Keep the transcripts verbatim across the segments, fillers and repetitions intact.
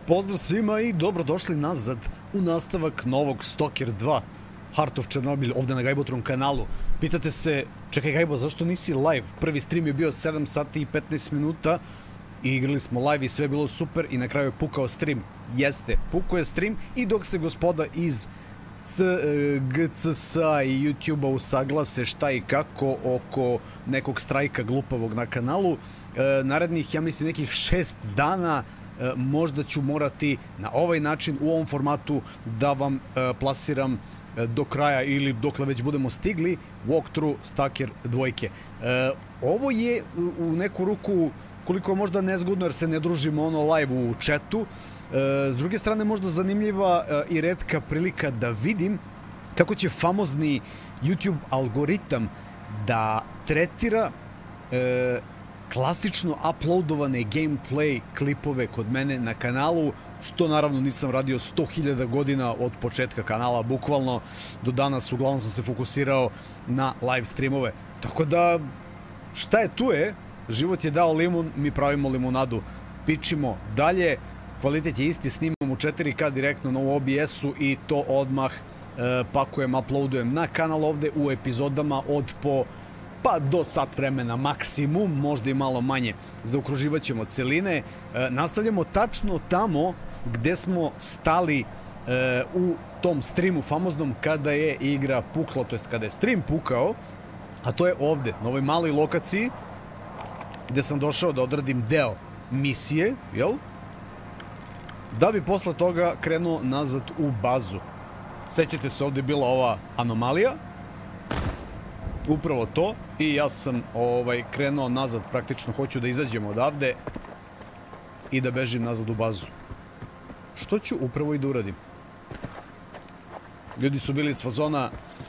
Pozdrav svima i dobrodošli nazad u nastavak novog Stalker dva Heart of Chernobyl ovde na Gajbotron kanalu. Pitate se, čekaj Gajbo, zašto nisi live? Prvi stream je bio sedam sati i petnaest minuta i igrali smo live i sve je bilo super i na kraju je pukao stream. Jeste, pukao je stream i dok se gospoda iz G C S-a i YouTube-a usaglase šta i kako oko nekog strajka glupavog na kanalu, narednih, ja mislim, nekih šest dana možda ću morati na ovaj način, u ovom formatu, da vam plasiram do kraja ili dokle već budemo stigli walkthrough Stalker dvojke. Ovo je u neku ruku koliko možda nezgodno jer se ne družimo ono live u chatu. S druge strane možda zanimljiva i retka prilika da vidim kako će famozni YouTube algoritam da tretira klasično uploadovane gameplay klipove kod mene na kanalu, što naravno nisam radio sto hiljada godina od početka kanala, bukvalno do danas uglavnom sam se fokusirao na live streamove. Tako da, šta je tu je, život je dao limun, mi pravimo limunadu, pičimo dalje, kvalitet je isti, snimam u četiri K direktno na O B S-u i to odmah e, pakujem, uploadujem na kanal ovde u epizodama od po pa do sat vremena maksimum, možda i malo manje. Zaokruživat ćemo celine. E, nastavljamo tačno tamo gde smo stali e, u tom streamu famoznom kada je igra pukla, to jest kada je stream pukao, a to je ovde, na ovoj maloj lokaciji gde sam došao da odradim deo misije, jel? Da bi posle toga krenuo nazad u bazu. Sećate se, ovde je bila ova anomalija, upravo to, i ja sam ovaj, krenuo nazad, praktično hoću da izađem odavde i da bežim nazad u bazu. Što ću upravo i da uradim. Ljudi su bili iz fazona,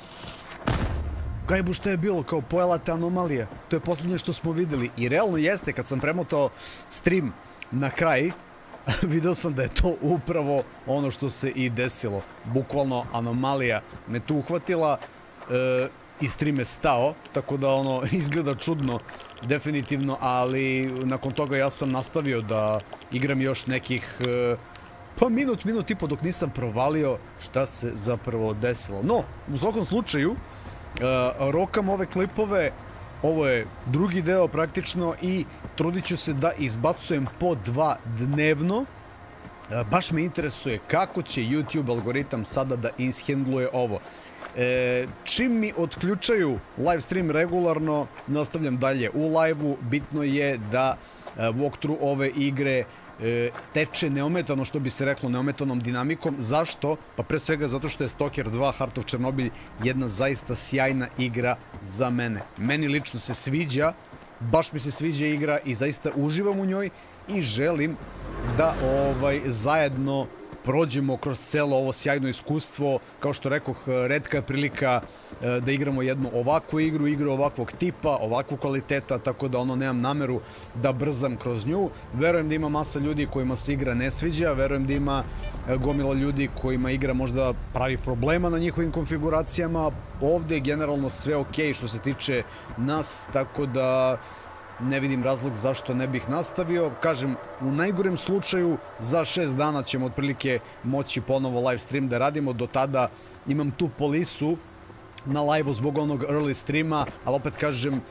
Gajbu, šta je bilo, kao pojela te anomalija, to je posljednje što smo videli. I realno jeste, kad sam premotao stream na kraj, video sam da je to upravo ono što se i desilo. Bukvalno anomalija me tu uhvatila e, i stream je stao, tako da ono izgleda čudno definitivno, ali nakon toga ja sam nastavio da igram još nekih e, pa minut, minut i po dok nisam provalio šta se zapravo desilo. No, u svakom slučaju, e, rokam ove klipove, ovo je drugi deo praktično i trudit ću se da izbacujem po dva dnevno. Baš me interesuje kako će YouTube algoritam sada da ishendluje ovo. E, čim mi otključaju live stream regularno, nastavljam dalje u live-u. Bitno je da walkthrough ove igre e, teče neometano, što bi se reklo, neometanom dinamikom. Zašto? Pa pre svega zato što je Stalker dva Heart of Chernobyl jedna zaista sjajna igra za mene. Meni lično se sviđa, baš mi se sviđa igra i zaista uživam u njoj i želim da ovaj zajedno prođemo kroz celo ovo sjajno iskustvo. Kao što rekoh, retka je prilika da igramo jednu ovakvu igru, igru ovakvog tipa, ovakvu kvaliteta, tako da ono nemam nameru da brzam kroz nju. Verujem da ima masa ljudi kojima se igra ne sviđa, verujem da ima gomila ljudi kojima igra možda pravi problema na njihovim konfiguracijama. Ovde je generalno sve ok što se tiče nas, tako da ne vidim razlog zašto ne bih nastavio. Kažem, u najgorem slučaju za šest dana ćemo otprilike moći ponovo live stream da radimo. Do tada imam tu polisu na live-u zbog onog early streama, ali opet kažem, e,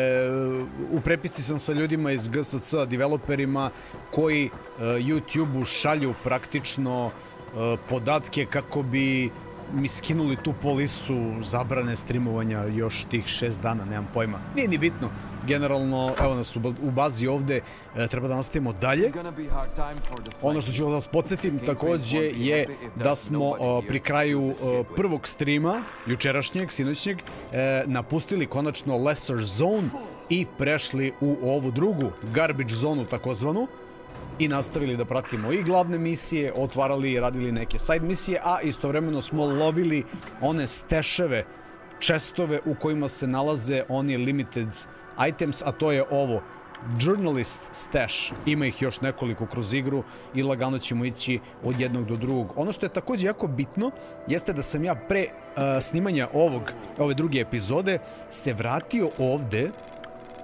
u prepisci sam sa ljudima iz G S C, developerima, koji e, YouTube-u šalju praktično e, podatke kako bi mi skinuli tu polisu zabrane streamovanja još tih šest dana, nemam pojma. Nije ni bitno. Generalno, evo nas u bazi ovde, e, treba da nastavimo dalje. Ono što ću vas podsjetim takođe je da smo o, pri kraju o, prvog streama, jučerašnjeg, sinoćnjeg, e, napustili konačno Lesser Zone i prešli u ovu drugu Garbage zonu takozvanu i nastavili da pratimo i glavne misije, otvarali i radili neke side misije, a istovremeno smo lovili one steševe, čestove u kojima se nalaze oni limited items, a to je ovo Journalist Stash. Ima ih još nekoliko kroz igru i lagano ćemo ići od jednog do drugog. Ono što je takođe jako bitno jeste da sam ja pre uh, snimanja ovog, ove druge epizode se vratio ovde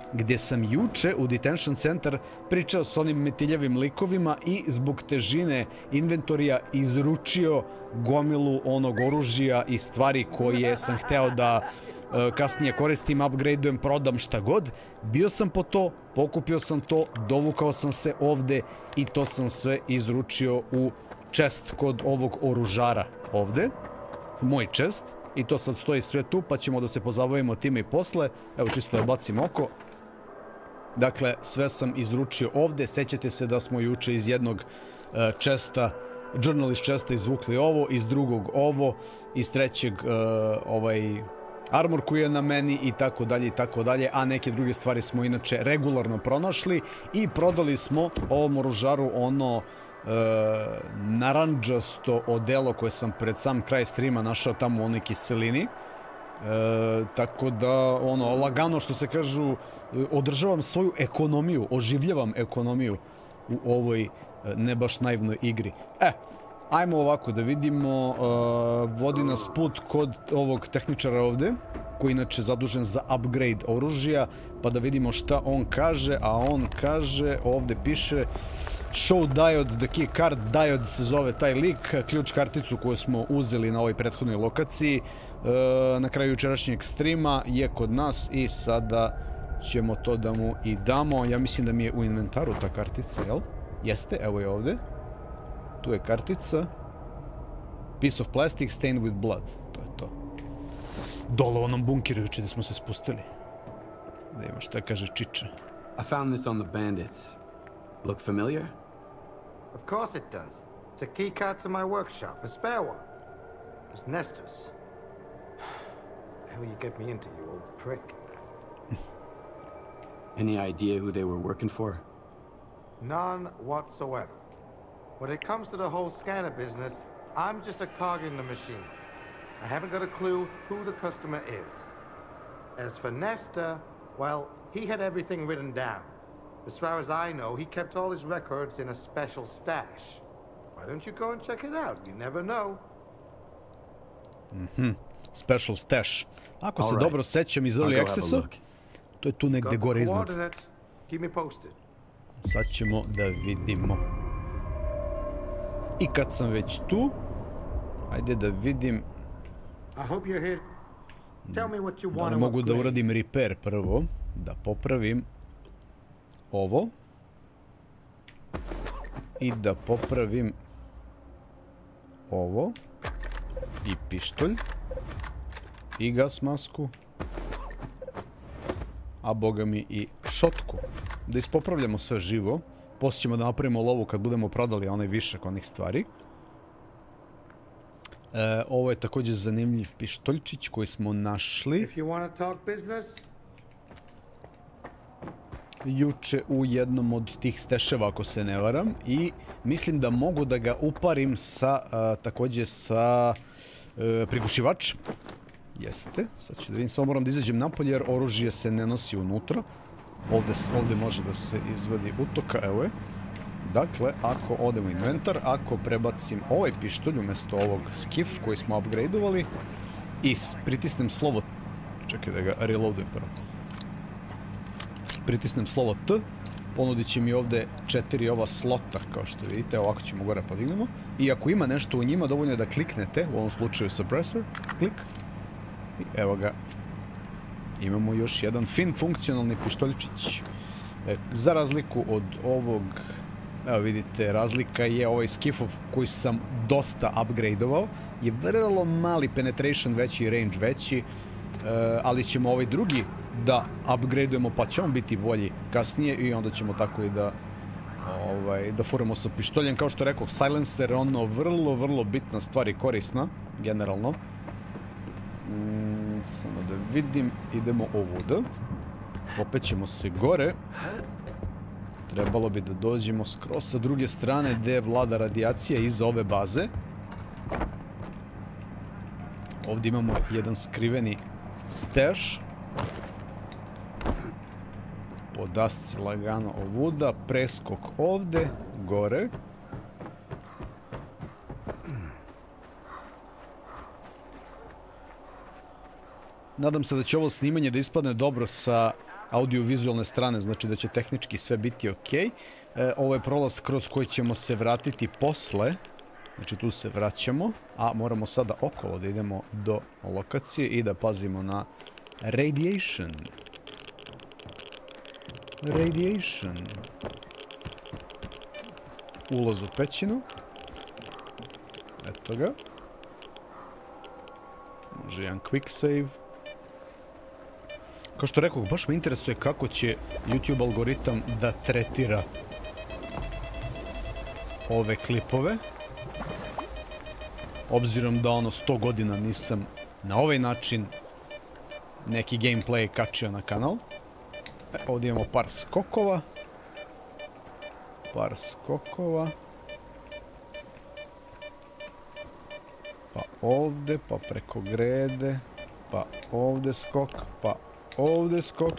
gdje sam juče u detention centar pričao s onim metiljavim likovima i zbog težine inventorija izručio gomilu onog oružja i stvari koje sam hteo da uh, kasnije koristim, upgradeujem, prodam, šta god. Bio sam po to, pokupio sam to, dovukao sam se ovde i to sam sve izručio u chest kod ovog oružara ovde. Moj chest. I to sad stoji sve tu, pa ćemo da se pozabavimo time i posle. Evo, čisto da bacim oko. Dakle, sve sam izručio ovde. Sećate se da smo juče iz jednog uh, chesta, journal iz chesta izvukli ovo, iz drugog ovo, iz trećeg uh, ovaj armor koji je na meni i tako dalje i tako dalje, a neke druge stvari smo inače regularno pronašli i prodali smo ovom oružaru ono Uh, narandžasto odelo koje sam pred sam kraj streama našao tamo u onoj kiselini. Uh, tako da, ono, lagano što se kažu, održavam svoju ekonomiju, oživljavam ekonomiju u ovoj uh, ne baš naivnoj igri. E, ajmo ovako da vidimo, uh, vodi nas put kod ovog tehničara ovde, koji je inače zadužen za upgrade oružja, pa da vidimo šta on kaže, a on kaže, ovde piše show diode, the key card, diode se zove taj lik, ključ karticu koju smo uzeli na ovoj prethodnoj lokaciji, e, na kraju jučerašnjeg streama je kod nas i sada ćemo to da mu i damo. Ja mislim da mi je u inventaru ta kartica, jel? Jeste, evo je ovde. Tu je kartica. Piece of plastic stained with blood. To je to. Dole u onom bunkiru juče gde smo se spustili. Da ima šta kaže Čiča. I found this on the bandits. Look familiar? Of course it does. It's a key card to my workshop, a spare one. It's Nestor's. The hell you get me into, you old prick? Any idea who they were working for? None whatsoever. When it comes to the whole scanner business, I'm just a cog in the machine. I haven't got a clue who the customer is. As for Nestor, well, he had everything written down. As far as I know, he kept all his records in a special stash. Why don't you go and check it out? You never know. Mhm. Special stash. Ako se dobro sećam iz Early Accessa, to je tu negde gore iznad. Keep me posted. Sad ćemo da vidimo. I kad sam već tu, ajde da vidim. I hope you're here. Tell me what you want. Da li mogu da uradim repair prvo, da popravim ovo i da popravim ovo i pištolj i gas masku, a boga mi i šotku. Da ispopravljamo sve živo. Poslije ćemo da napravimo lovu kad budemo prodali onaj višak onih stvari. E, ovo je također zanimljiv pištoljčić koji smo našli juče u jednom od tih steševa, ako se ne varam, i mislim da mogu da ga uparim sa, a, također sa e, prigušivačem. Jeste, sad ću da vidim, samo moram da izađem napolje jer oružje se ne nosi unutra. Ovde, ovde može da se izvadi utoka, evo je. Dakle, ako odem u inventar, ako prebacim ovaj pištolj umjesto ovog skiff koji smo upgradeovali i pritisnem slovo, čekaj da ga reloadujem prvo. Pritisnem slovo T, ponudit će mi ovde četiri ova slota, kao što vidite, ovako ćemo gore podignemo. I ako ima nešto u njima, dovoljno je da kliknete, u ovom slučaju suppressor, klik, i evo ga. Imamo još jedan fin funkcionalni pištoljčić. E, za razliku od ovog, evo vidite, razlika je ovaj skiffov koji sam dosta upgradeovao. Je vrlo mali penetration veći, range veći, e, ali ćemo ovaj drugi da upgradeujemo pa će on biti bolji kasnije i onda ćemo tako i da ovaj, da furamo sa pištoljem. Kao što rekao, silencer je ono vrlo, vrlo bitna stvar i korisna, generalno. Mm, samo da vidim, idemo ovuda. Opet ćemo se gore. Trebalo bi da dođemo skroz sa druge strane gde vlada radijacija iza ove baze. Ovdje imamo jedan skriveni stash. Podasci lagano ovuda, preskok ovde, gore. Nadam se da će ovo snimanje da ispadne dobro sa audio-vizualne strane, znači da će tehnički sve biti ok. E, ovo je prolaz kroz koji ćemo se vratiti posle. Znači tu se vraćamo, a moramo sada okolo da idemo do lokacije i da pazimo na radiation. Radiation. Ulaz u pećinu. Eto ga. Može jedan quick save. Kao što rekao, baš me interesuje kako će YouTube algoritam da tretira ove klipove. Obzirom da ono sto godina nisam na ovaj način neki gameplay kačio na kanal. E, ovdje imamo par skokova. Par skokova. Pa ovdje, pa preko grede. Pa ovdje skok, pa ovdje skok.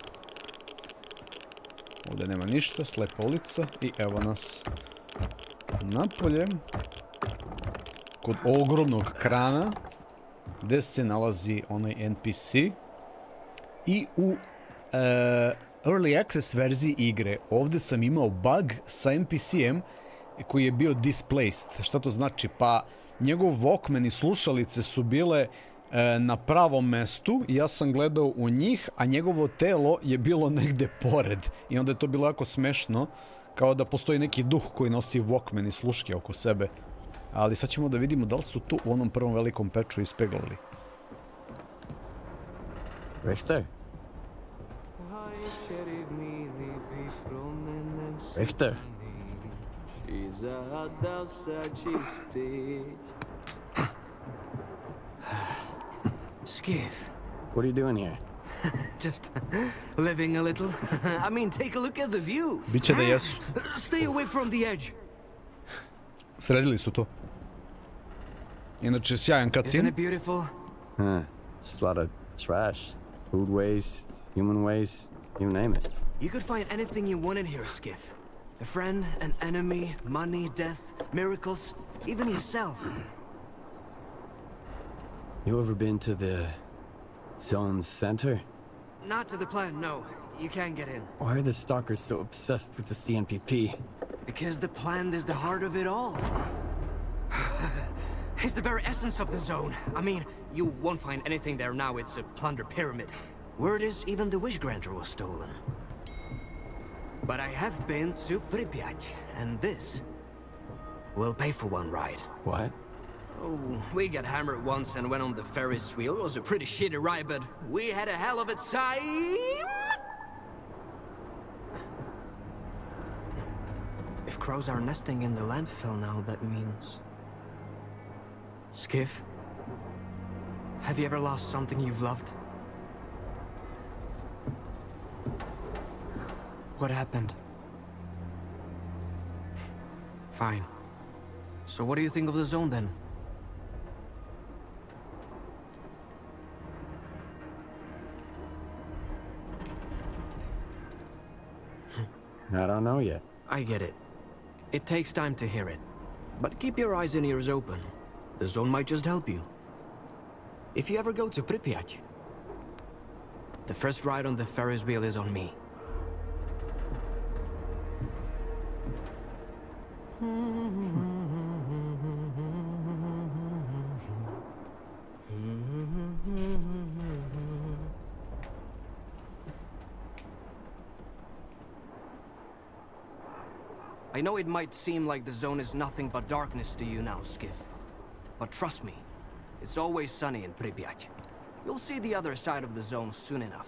Ovdje nema ništa, slepa ulica. I evo nas napolje. Kod ogromnog krana gdje se nalazi onaj N P C. I u e, Early Access verziji igre ovdje sam imao bug sa N P C-em koji je bio displaced. Šta to znači? Pa njegov Walkman i slušalice su bile e, na pravom mestu i ja sam gledao u njih, a njegovo telo je bilo negde pored. I onda je to bilo jako smešno, kao da postoji neki duh koji nosi Walkman i sluške oko sebe. Ali sad ćemo da vidimo da li su tu u onom prvom velikom peču ispeglali. Richter? Richter? Skiff. What are you doing here? Just living a little. I mean, take a look at the view. Biće da jesu. Stay away from the edge. Sredili su to. Inače, sjajan Isn't cutscene. it beautiful? Huh. Just a lot of trash. Food waste, human waste, you name it. You could find anything you want in here, Skiff. A friend, an enemy, money, death, miracles, even yourself. You ever been to the zone center? Not to the plant, no. You can't get in. Why are the stalkers so obsessed with the C N P P? Because the plant is the heart of it all. It's the very essence of the zone. I mean, you won't find anything there now. It's a plunder pyramid. Word is even the wish granter was stolen. But I have been to Pripyat, and this will pay for one ride. What? Oh, we got hammered once and went on the Ferris wheel. It was a pretty shitty ride, but we had a hell of a time. If crows are nesting in the landfill now, that means... Skiff? Have you ever lost something you've loved? What happened? Fine. So what do you think of the zone then? I don't know yet. I get it. It takes time to hear it. But keep your eyes and ears open. The zone might just help you. If you ever go to Pripyat, the first ride on the Ferris wheel is on me. I know it might seem like the zone is nothing but darkness to you now, Skiff. But trust me, it's always sunny in Pripyat. You'll see the other side of the zone soon enough.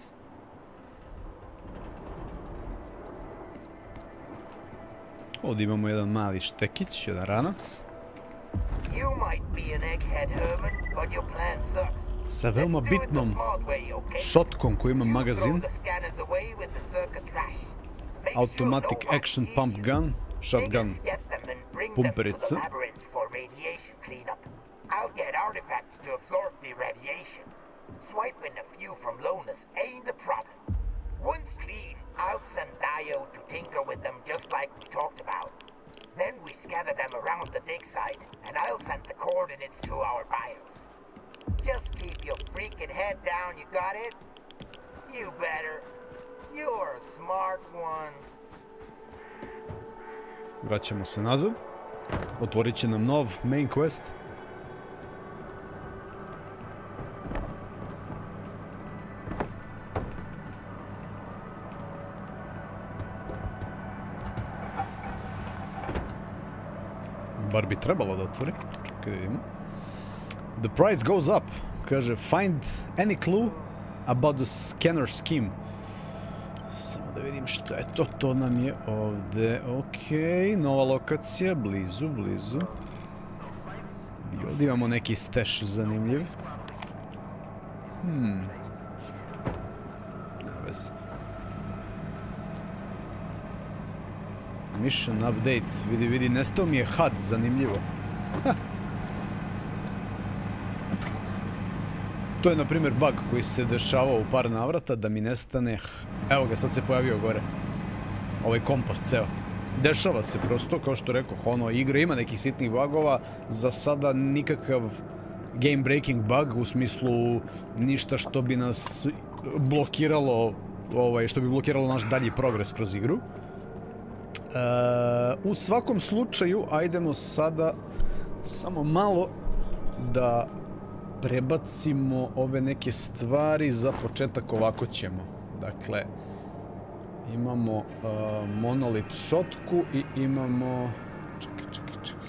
Ovdje imamo jedan mali štekić, jedan ranac. You might be an egghead, Herman, but your plan sucks. Sa veoma Let's do it the bitnom smart way, okay? šotkom koji ima You magazin. throw the scanners away with the circuit trash. Make Automatic sure no one action sees pump you. gun, shotgun. Niggas get them and bring them to Pumperice. the labyrinth for radiation cleanup. I'll get artifacts to absorb the radiation. Swiping a few from Lonus ain't a problem. Once clean, I'll send Dio to tinker with them just like we talked about. Then we scatter them around the dig site, and I'll send the coordinates to our buyers. Just keep your freaking head down, you got it? You better. You're a smart one. Vraćamo se nazad. Otvorit će nam nov main quest. Bar bi trebalo da otvori. Čekaj da vidimo. The price goes up. Kaže, find any clue about the scanner scheme. Samo da vidim što je to. To nam je ovde. Okej, nova lokacija. Blizu, blizu. I ovdje imamo neki stash zanimljiv. Hmm. Nema veze. Mission update. Vidi, vidi, nestao mi je H U D, zanimljivo. Ha. To je, na primjer, bug koji se dešavao u par navrata, da mi nestane... Evo ga, sad se pojavio gore. Ovaj kompas ceo. Dešava se prosto, kao što rekao, ono, igra ima nekih sitnih bugova, za sada nikakav game breaking bug, u smislu ništa što bi nas blokiralo, ovaj, što bi blokiralo naš dalji progres kroz igru. Uh, u svakom slučaju, ajdemo sada samo malo da prebacimo ove neke stvari. Za početak ovako ćemo. Dakle, imamo uh, monolit šotku i imamo... Čekaj, čekaj, čekaj.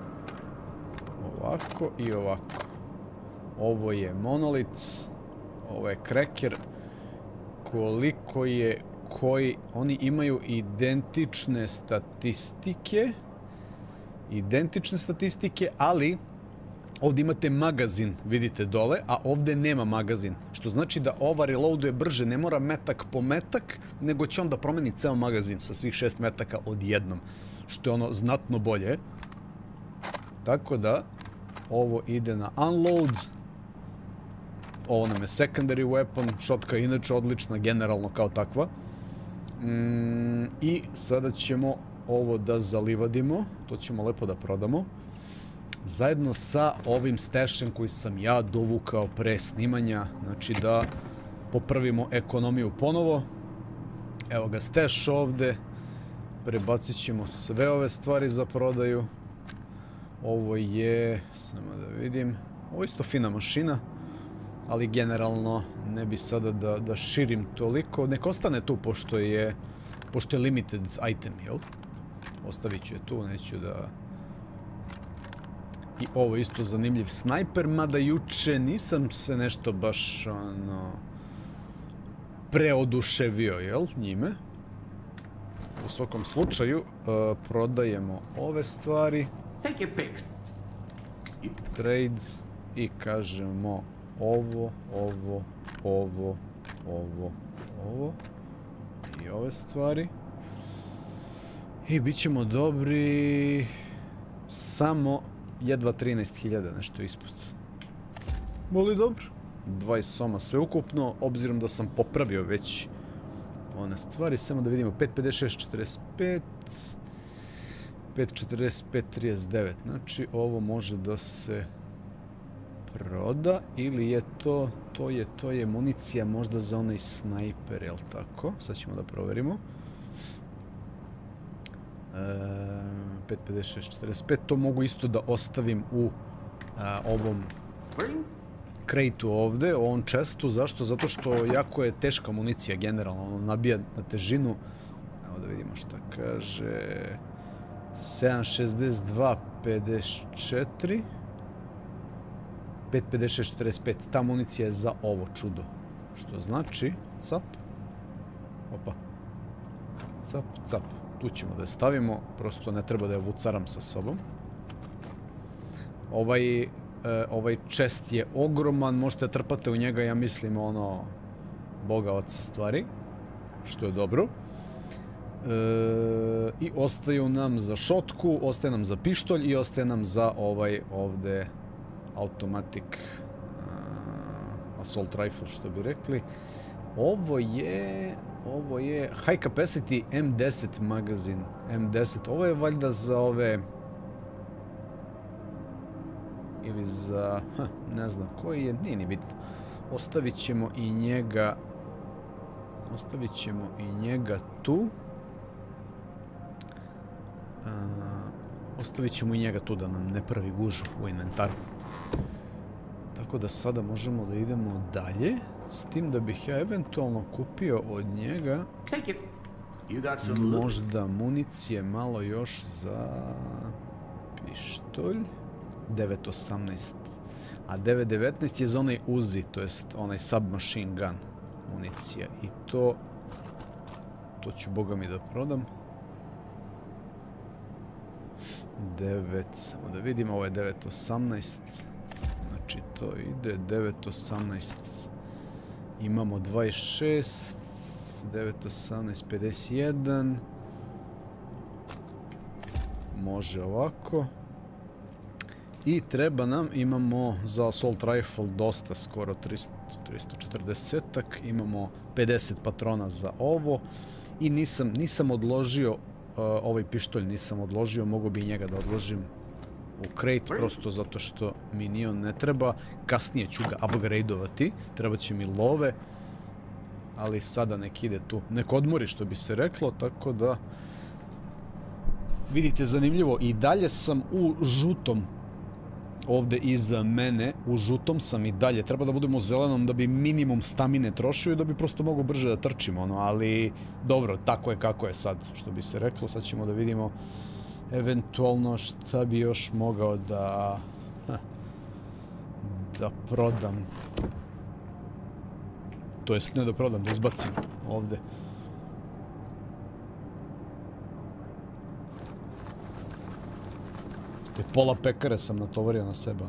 Ovako i ovako. Ovo je monolit, ovo je kreker. Koliko je... koji oni imaju identične statistike, identične statistike, ali ovdje imate magazin, vidite dole, a ovdje nema magazin, što znači da ova reloaduje brže, ne mora metak po metak, nego će onda promeniti ceo magazin sa svih šest metaka odjednom, što je ono znatno bolje. Tako da, ovo ide na unload. Ovo nam je secondary weapon, šotka je inače odlična, generalno kao takva. Mm, I sada ćemo ovo da zalivadimo, to ćemo lepo da prodamo. Zajedno sa ovim stešem koji sam ja dovukao pre snimanja, znači da popravimo ekonomiju ponovo. Evo ga steš ovde, prebacit ćemo sve ove stvari za prodaju. Ovo je, samo da vidim, ovo je isto fina mašina. Ali generalno ne bi sada da, da širim toliko. Nek ostane tu pošto je, pošto je limited item, jel? Ostavit ću je tu, neću da... I ovo isto zanimljiv snajper, mada juče nisam se nešto baš, ono... preoduševio, jel, njime. U svakom slučaju, uh, prodajemo ove stvari. Trade i kažemo... Ovo, ovo, ovo, ovo, ovo i ove stvari. I bit ćemo dobri samo jedva trinaest hiljada, nešto ispod. Boli dobro. dvadeset soma sve ukupno, obzirom da sam popravio već one stvari. Samo da vidimo, pet pedeset šest četrdeset pet, pet četrdeset pet trideset devet. Znači, ovo može da se... proda, ili je to, to je, to je municija možda za onaj snajper, jel tako? Sad ćemo da proverimo. E, pet pedeset šest četrdeset pet, to mogu isto da ostavim u a, ovom krejtu ovde, u ovom chestu. Zašto? Zato što jako je teška municija generalno, ono nabija na težinu. Evo da vidimo šta kaže. sedam šezdeset dva pedeset četiri. pet pedeset šest četrdeset pet, ta municija je za ovo čudo. Što znači, cap, opa, cap, cap, tu ćemo da je stavimo, prosto ne treba da je vucaram sa sobom. Ovaj, e, ovaj chest je ogroman, možete trpate u njega, ja mislim, ono, boga oca stvari, što je dobro. E, I ostaju nam za šotku, ostaje nam za pištolj i ostaje nam za ovaj ovde automatic uh, assault rifle, što bi rekli. Ovo je, ovo je high capacity M deset magazin, M deset, ovo je valjda za ove, ili za, ha, ne znam koji je, nije ni bitno. Ostavit ćemo i njega Ostavit ćemo i njega tu. A, ostavit ćemo i njega tu da nam ne pravi gužu u inventaru. Tako da sada možemo da idemo dalje. S tim da bih ja eventualno kupio od njega možda municije malo još za pištolj. devet osamnaest. A devet devetnaest je za onaj Uzi, to jest onaj submachine gun municija. I to... To ću boga mi da prodam. devet, samo da vidimo, ovo je devet osamnaest. Znači to ide devet osamnaest. Imamo dvadeset šest, devet osamnaest, pedeset jedan. Može ovako. I treba nam, imamo za assault rifle dosta, skoro tristo, tristo četrdesetak. Imamo pedeset patrona za ovo. I nisam, nisam odložio, uh, ovaj pištolj nisam odložio, mogu bi njega da odložim u crate, prosto zato što mi ni on ne treba. Kasnije ću ga upgradeovati, treba će mi love, ali sada nek ide tu, nek odmori što bi se reklo, tako da vidite zanimljivo, i dalje sam u žutom, ovde iza mene, u žutom sam i dalje, treba da budemo u zelenom da bi minimum stamine trošio i da bi prosto mogu brže da trčimo, ono, ali dobro, tako je kako je sad, što bi se reklo. Sad ćemo da vidimo eventualno šta bi još mogao da da prodam, to jest ne da prodam, da izbacim ovde. Te pola pekare sam natovario na sebe.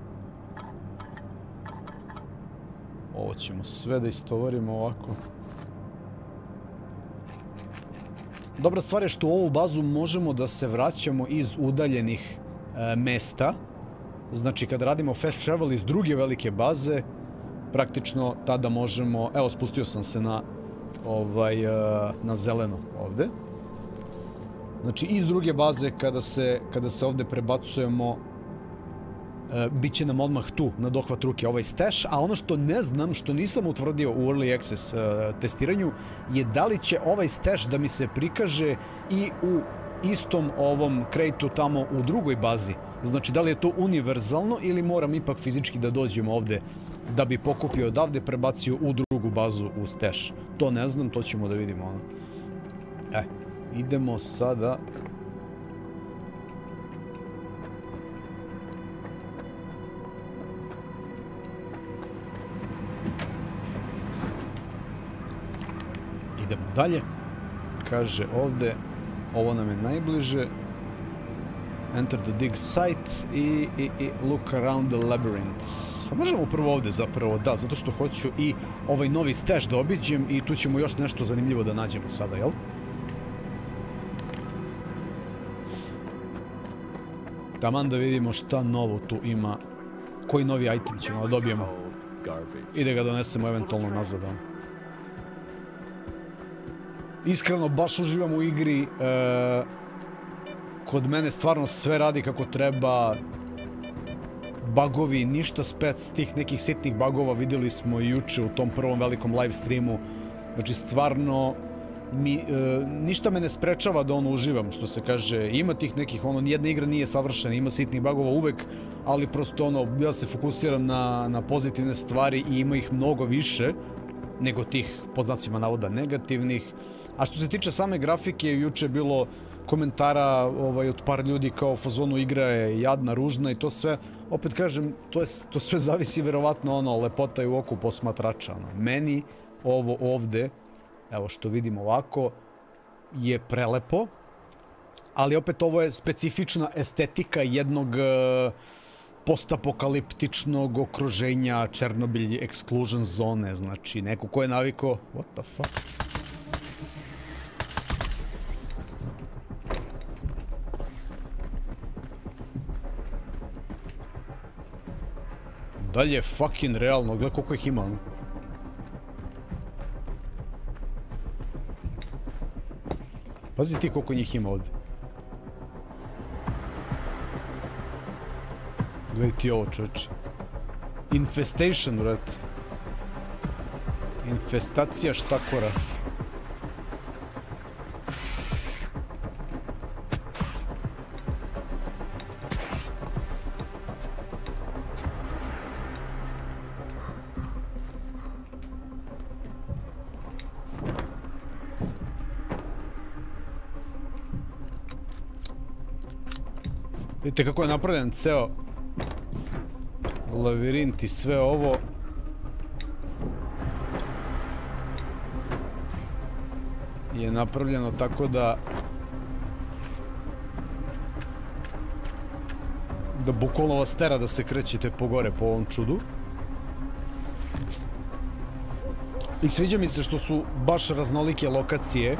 Ovo ćemo sve da istovarimo ovako. Dobra stvar je što u ovu bazu možemo da se vraćamo iz udaljenih e, mesta. Znači kad radimo fast travel iz druge velike baze, praktično tada možemo... Evo, spustio sam se na, ovaj, e, na zeleno ovde. Znači iz druge baze kada se, kada se ovde prebacujemo, e, bit će nam odmah tu na dohvat ruke ovaj stash, a ono što ne znam, što nisam utvrdio u Early Access e, testiranju, je da li će ovaj stash da mi se prikaže i u istom ovom crate-u tamo u drugoj bazi. Znači da li je to univerzalno ili moram ipak fizički da dođem ovde da bi pokupio odavde, prebacio u drugu bazu u stash. To ne znam, to ćemo da vidimo. Ono. E. Idemo sada... Idemo dalje. Kaže ovde, ovo nam je najbliže. Enter the dig site i, i, i look around the labyrinth. Pa možemo prvo ovde zapravo, da, zato što hoću i ovaj novi stash da obiđem i tu ćemo još nešto zanimljivo da nađemo sada, jel? Taman da vidimo šta novo tu ima, koji novi item ćemo da dobijemo i da ga donesemo eventualno nazad. Iskreno, baš uživam u igri, e, kod mene stvarno sve radi kako treba, bugovi, ništa spec, tih nekih sitnih bugova vidjeli smo juče u tom prvom velikom live streamu, znači stvarno... Mi, e, ništa me ne sprečava da ono uživam, što se kaže, ima tih nekih, ono, nijedna igra nije savršena, ima sitnih bugova uvek, ali prosto ono, ja se fokusiram na, na pozitivne stvari i ima ih mnogo više nego tih, pod znacima navoda, negativnih. A što se tiče same grafike, juče je bilo komentara ovaj, od par ljudi kao fazonu igra je jadna, ružna i to sve, opet kažem, to, je, to sve zavisi verovatno ono, lepota je u oku posmatrača, ono. Meni ovo ovde, evo što vidimo ovako, je prelepo, ali opet ovo je specifična estetika jednog uh, postapokaliptičnog okruženja, Černobilj exclusion zone, znači neko ko je navikao, what the fuck? Dalje je fucking realno, gledaj koliko ih ima, ono. Pazi ti koliko njih ima ovdje. Gledaj ti ovo, čovječe. Infestation, vrat. Infestacija štakora. Vidite kako je napravljen ceo labirint i sve ovo. Je napravljeno tako da da bukvalno vas tera da se krećete po gore po ovom čudu. I sviđa mi se što su baš raznolike lokacije.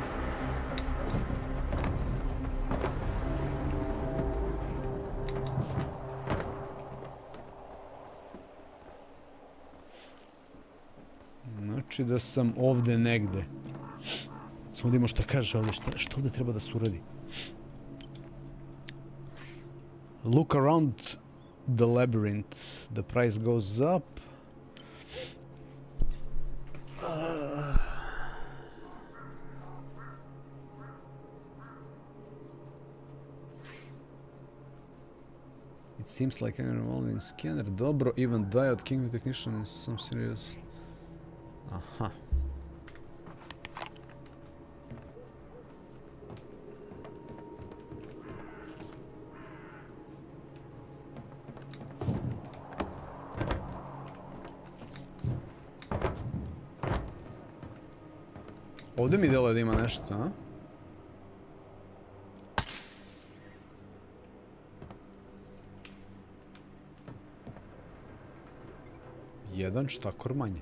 Znači da sam ovde negde. Samo da imamo šta kaže ovdje, šta, što ovdje treba da se uradi. Look around the labyrinth. The price goes up. Uh. It seems like I'm involved in scanner. Dobro, even diode king technician is some serious. Aha. Ovdje mi deluje da ima nešto, a? Jedan štakor manje.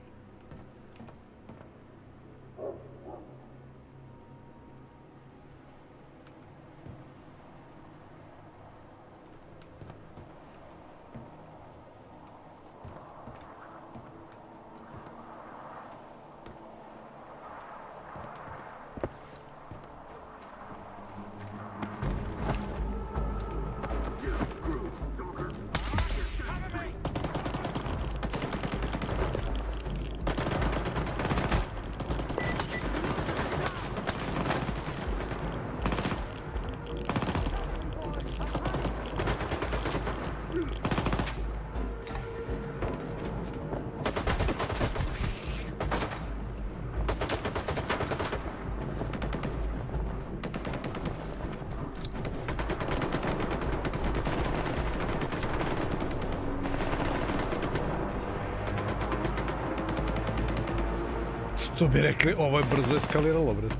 Što bi rekli, ovo je brzo eskaliralo, bre.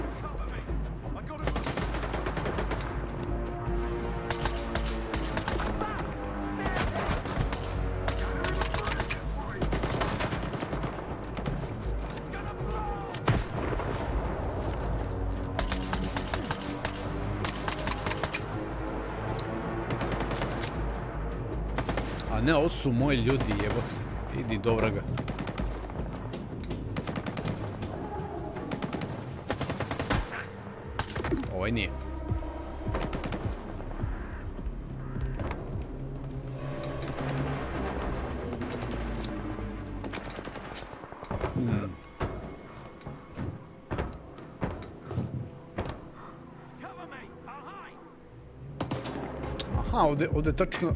A ne, ovo su moji ljudi, jebote. Idi do vraga. Ovaj nije. Hmm. Aha, ovdje, ovdje tačno...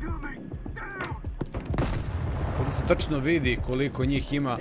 Ovdje se tačno vidi koliko njih ima.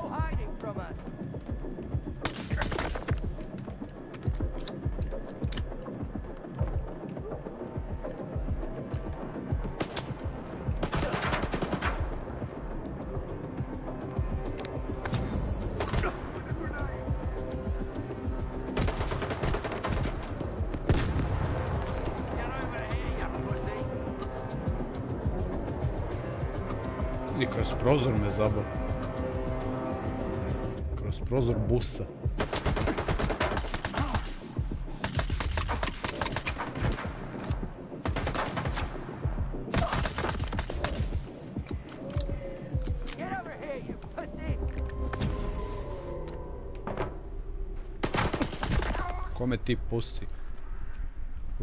I kroz prozor me zabao. Kroz prozor busa. Kome ti pusi?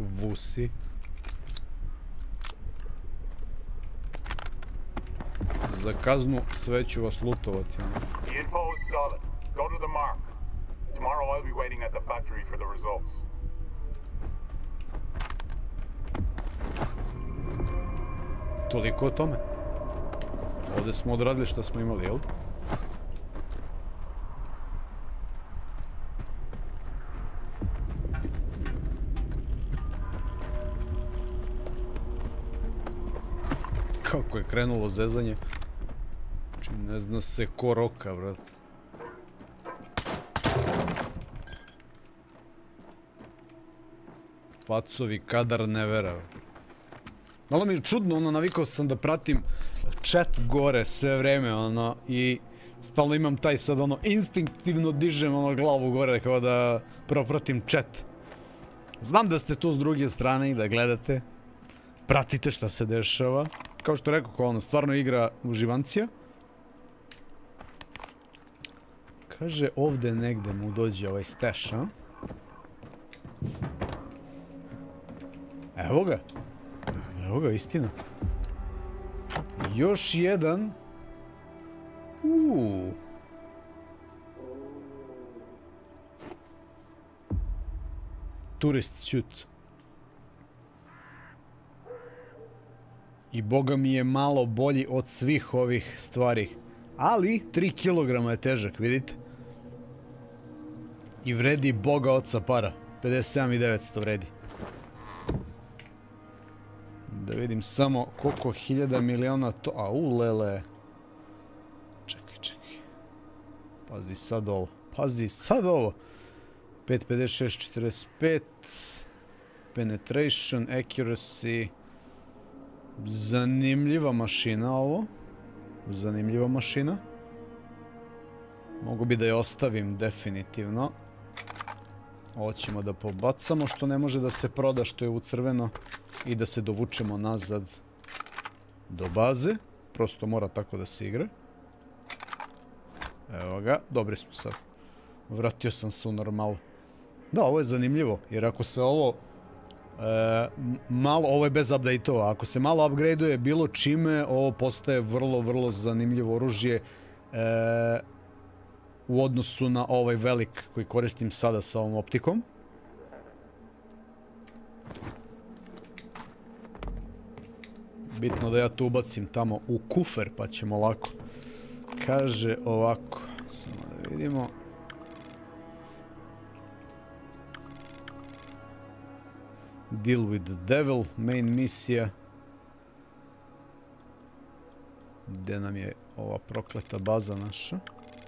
Vusi. Za kaznu sve ću vas lutovati. The info is solid. Go to the mark. Tomorrow I'll be waiting at the factory for the results. Toliko o tome. Ovdje smo odradili što smo imali, jel? Kako je krenulo zezanje. Znači, ne zna se ko roka, brat. Pacovi kadar ne vera. Malo mi je čudno, ono, navikao sam da pratim chat gore sve vreme, ono, i stalno imam taj sad, ono, instinktivno dižem, ono, glavu gore, kao da propratim chat. Znam da ste tu s druge strane i da gledate, pratite šta se dešava. Kao što rekao, kao ono, stvarno igra uživancija. Kaže, ovdje negde mu dođe ovaj stash, a? Evo ga. Evo ga, istina. Još jedan. Uuu. Turist suit. I boga mi je malo bolji od svih ovih stvari. Ali, tri kilograma je težak, vidite? I vredi boga oca para. pedeset sedam hiljada devetsto vredi. Da vidim samo koliko hiljada miliona to... A, u, lele. Čekaj, čekaj. Pazi sad ovo. Pazi sad ovo. pet pedeset šest četrdeset pet. Penetration, accuracy. Zanimljiva mašina ovo. Zanimljiva mašina. Mogu bi da je ostavim definitivno. Ovo ćemo da pobacamo što ne može da se proda, što je u crveno. I da se dovučemo nazad do baze. Prosto mora tako da se igra. Evo ga, dobri smo sad. Vratio sam se u normalu. Da, ovo je zanimljivo, jer ako se ovo e, malo, ovo je bez update-ova, ako se malo upgrade-uje bilo čime, ovo postaje vrlo, vrlo zanimljivo oružje e, u odnosu na ovaj velik koji koristim sada sa ovom optikom. Bitno da ja to ubacim tamo u kufer, pa ćemo lako. Kaže ovako, samo da vidimo. Deal with the devil, main misija. Gde nam je ova prokleta baza naša?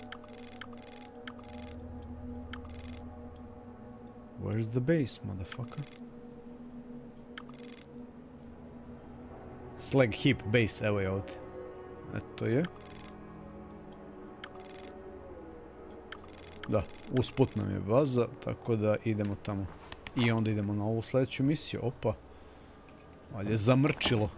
Where's the base, motherfucker? Slag heap base, evo je ovdje. Eto je. Da, usput nam je baza, tako da idemo tamo. I onda idemo na ovu sljedeću misiju. Opa. Ali je zamrčilo.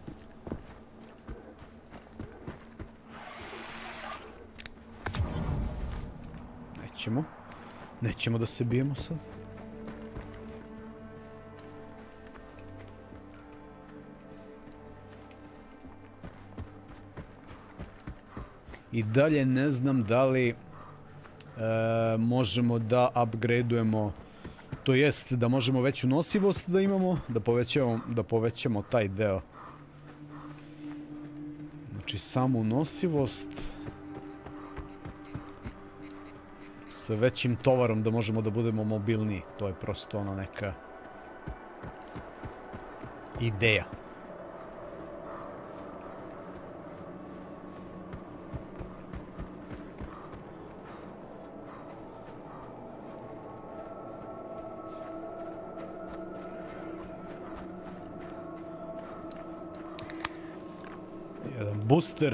Nećemo. Nećemo da se bijemo sad. I dalje ne znam da li e, možemo da upgradeujemo, to jest da možemo veću nosivost da imamo, da povećamo, da povećamo taj deo. Znači samu nosivost sa većim tovarom da možemo da budemo mobilniji. To je prosto ono neka ideja. Jedan booster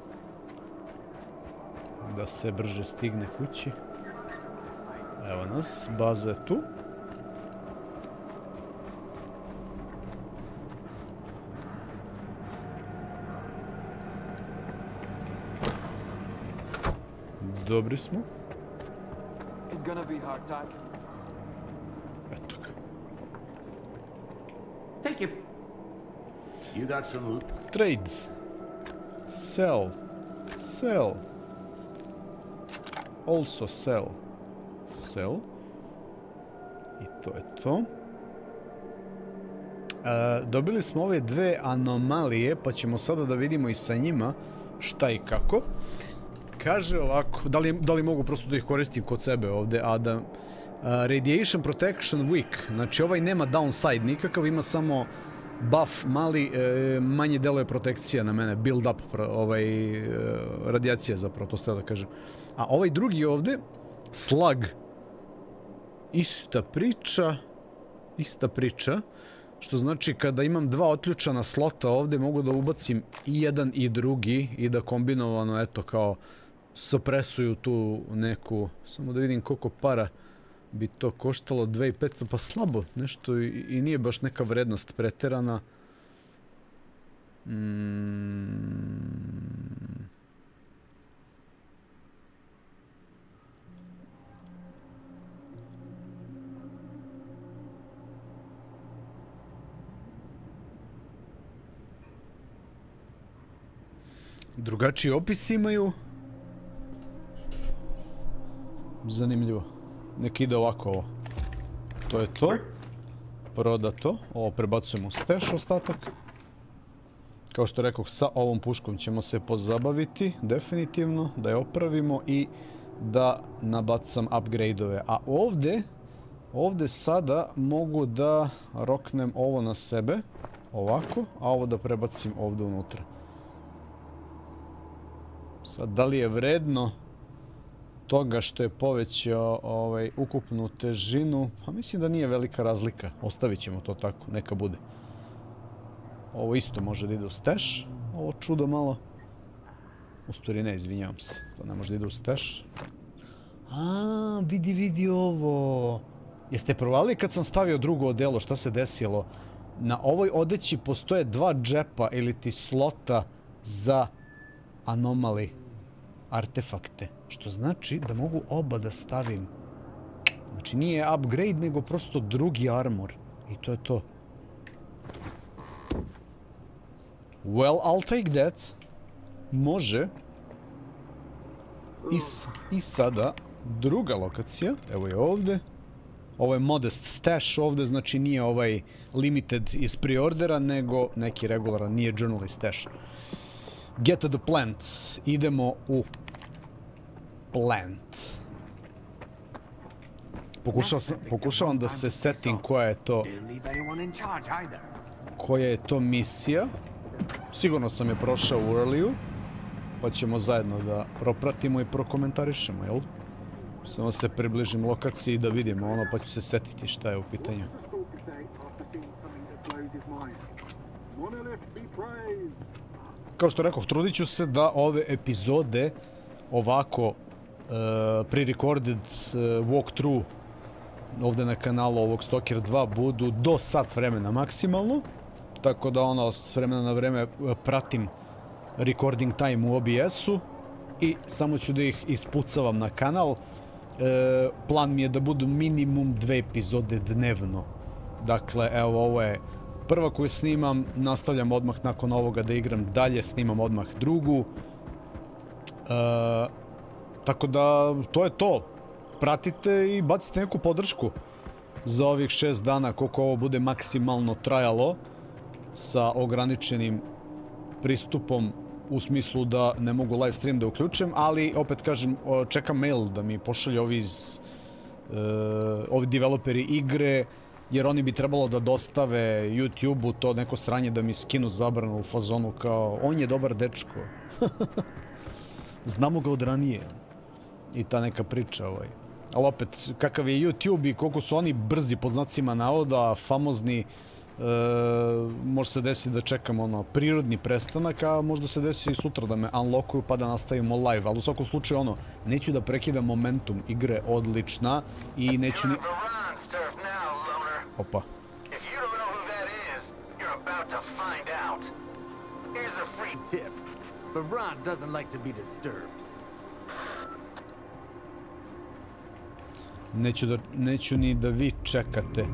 da se brže stigne kući. Evo nas, baza je tu. Dobri smo. Eto ga. Thank you. You got some loot? Trade. Sell. Sell. Also sell. Sell. I to je to. E, dobili smo ove dve anomalije, pa ćemo sada da vidimo i sa njima šta i kako. Kaže ovako, da li, da li mogu prosto da ih koristim kod sebe ovde, a da... Uh, radiation protection weak, znači ovaj nema downside nikakav, ima samo buff mali, e, manje deluje protekcija na mene, build up, ovaj, e, radijacija zapravo, to ste da kažem. A ovaj drugi ovde, slug, ista priča, ista priča, što znači kada imam dva otključana slota ovde mogu da ubacim i jedan i drugi i da kombinovano, eto, kao supresuju tu neku, samo da vidim koliko para bi to koštalo, dve hiljade petsto, pa slabo, nešto i, i nije baš neka vrednost preterana. Mm. Drugačiji opis imaju. Zanimljivo. Nek ide ovako ovo. To je to. Prodato. Ovo prebacujemo u stash ostatak. Kao što rekoh, sa ovom puškom ćemo se pozabaviti. Definitivno. Da je opravimo i da nabacam upgrade-ove. A ovde, ovde sada mogu da roknem ovo na sebe. Ovako. A ovo da prebacim ovde unutra. Sad, da li je vredno toga što je povećao ovaj, ukupnu težinu? Pa mislim da nije velika razlika. Ostavit ćemo to tako, neka bude. Ovo isto može da ide u stash. Ovo čudo malo. U stvari ne, izvinjavam se. To ne može da ide u stash. A, vidi, vidi ovo. Jeste provali kad sam stavio drugo odelo, šta se desilo? Na ovoj odeći postoje dva džepa ili ti slota za anomali artefakte, što znači da mogu oba da stavim. Znači nije upgrade, nego prosto drugi armor. I to je to. Well, I'll take that. Može. I, i sada druga lokacija. Evo je ovde. Ovo je modest stash ovde, znači nije ovaj limited iz preordera, nego neki regularan, nije journal stash. Get to the plant. Idemo u plant. Pokušavam, pokušavam da se setim koja je to koja je to misija. Sigurno sam je prošao u earlyu, pa ćemo zajedno da propratimo i prokomentarišemo, jel? Samo se približim lokaciji da vidimo ono, pa ću se setiti šta je u pitanju. Kao što rekao, trudit ću se da ove epizode ovako uh, pre-recorded uh, walkthrough ovde na kanalu ovog Stalker dva budu do sat vremena maksimalno. Tako da ono, s vremena na vreme pratim recording time u O B S-u i samo ću da ih ispucavam na kanal. E, plan mi je da budu minimum dve epizode dnevno. Dakle, evo, ovo je prva koju snimam, nastavljam odmah nakon ovoga da igram dalje, snimam odmah drugu. E, tako da, to je to. Pratite i bacite neku podršku za ovih šest dana, koliko ovo bude maksimalno trajalo, sa ograničenim pristupom u smislu da ne mogu live stream da uključim, ali opet kažem, čekam mail da mi pošalju ovi iz uh, ovi developeri igre, jer oni bi trebalo da dostave YouTube-u to neko sranje da mi skinu zabranu u fazonu kao on je dobar dečko. Znamo ga od ranije. I ta neka priča ovaj. Ali opet, kakav je YouTube i koliko su oni brzi pod znacima navoda, famozni, E, može se desiti da čekam ono prirodni prestanak, a možda se desi i sutra da me unlockuju pa da nastavimo live, ali u svakom slučaju ono, neću da prekidam momentum igre, odlična, i neću ni... Opa. Neću da, neću ni da vi čekate.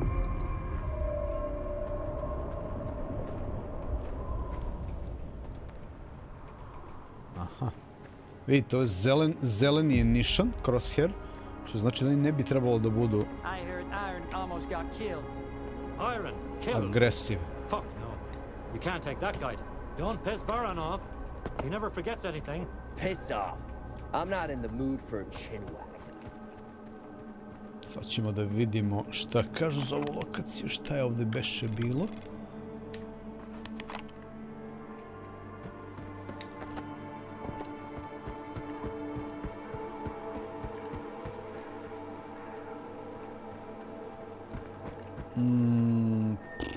Aha. Vidite, ovo je zelen, zeleni je nišan, crosshair, što znači da oni ne bi trebalo da budu I heard Iron almost got killed. Iron killed? agresiv. Fuck no. You can't take that guy. Don't piss Baron off. He never forgets anything. Piss off. I'm not in the mood for a chinwag. Sad ćemo da vidimo šta kažu za ovu lokaciju, šta je ovde beše bilo. Mm.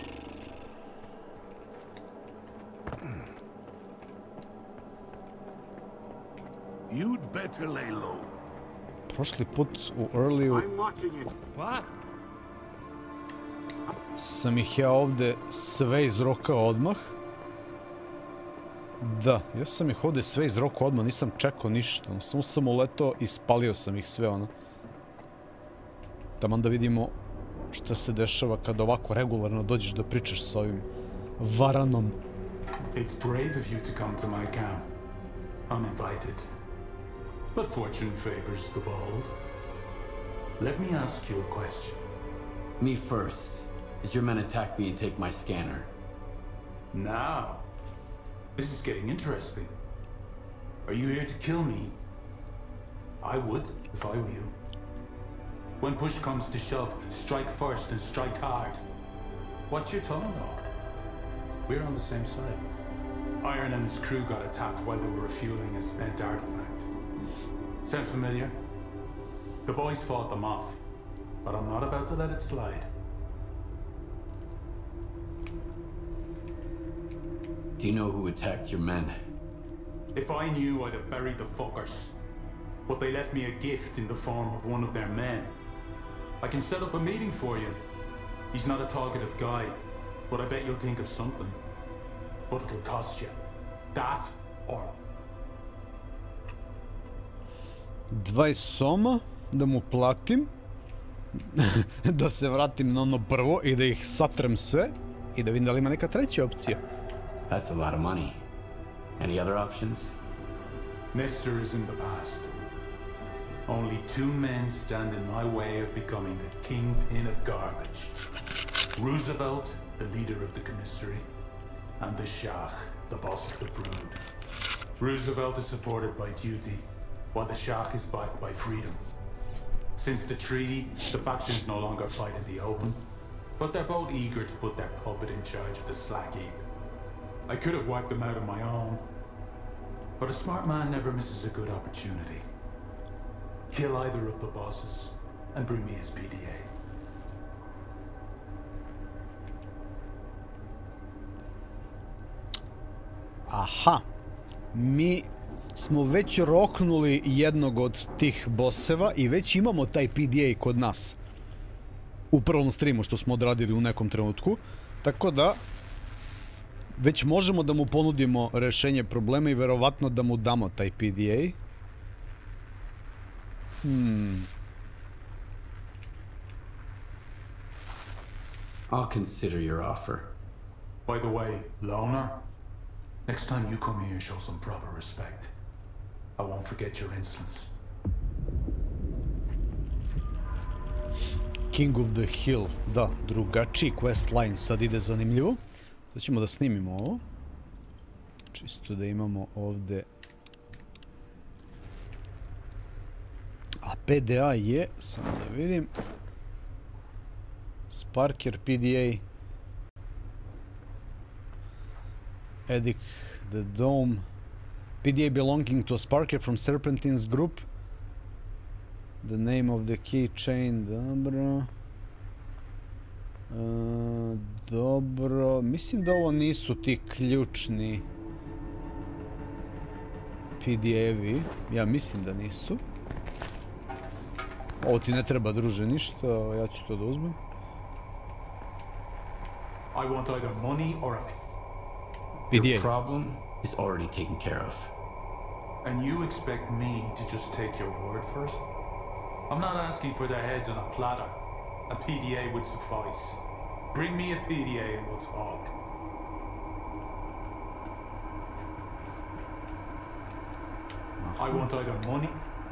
You'd better lay low. Prošli put u early-u I'm watching it. What? sam ih ja ovde sve izrokao odmah. Da, ja sam ih ovde sve izrokao odmah, nisam čekao ništa. Ono, samo sam uletao i spalio sam ih sve, ono. Taman da vidimo šta se dešava kada ovako regularno dođeš da pričaš sa ovim varanom. It's brave of you to come to my camp, uninvited. But fortune favors the bold. Let me ask you a question. Me first. Did your men attack me and take my scanner? Now, this is getting interesting. Are you here to kill me? I would, if I were you. When push comes to shove, strike first and strike hard. What's your tone, though? We're on the same side. Iron and his crew got attacked while they were refueling a spent artifact. Sound familiar? The boys fought them off, but I'm not about to let it slide. Do you know who attacked your men? If I knew, I'd have buried the fuckers. But they left me a gift in the form of one of their men. I can set up a meeting for you. He's not a talkative guy, but I bet you'll think of something. But it'll cost you. That or... dvadeset soma da mu platim, da se vratim na ono prvo i da ih satrem sve i da vidim da li ima neka treća opcija. That's a lot of money. Any other options? Mister is in the past. Only two men stand in my way of becoming the kingpin of garbage. Roosevelt, the leader of the commissary, and the Shah, the boss of the brood. Roosevelt is supported by duty, while the Shah is backed by freedom. Since the treaty, the factions no longer fight in the open, but they're both eager to put their puppet in charge of the slack heap. I could have wiped them out on my own, but a smart man never misses a good opportunity. Kill either of the bosses, and bring me his P D A. Aha, mi smo već roknuli jednog od tih boseva i već imamo taj P D A kod nas. U prvom streamu što smo odradili u nekom trenutku. Tako da, već možemo da mu ponudimo rešenje problema i verovatno da mu damo taj P D A. Hmm. I'll consider your offer. By the way, Loner, next time you come here, show some proper respect. I won't forget your insolence. King of the Hill, da, drugačiji questline sad ide zanimljivo. Sad ćemo da snimimo ovo. Čisto da imamo ovde. A P D A je, samo da vidim. Sparker P D A. Edic the Dome. P D A belonging to a Sparker from Serpentine's group. The name of the keychain, dobro. Uh, dobro, mislim da ovo nisu ti ključni P D A-evi. Ja mislim da nisu. Ovo ti ne treba, druže, ništa, ja ću to da uzmem. I want either money or a... P D A. Your problem is already taken care of. And you expect me to just take your word for it? I'm not asking for their heads on a platter. A P D A would suffice. Bring me a P D A and we'll talk. I want either money.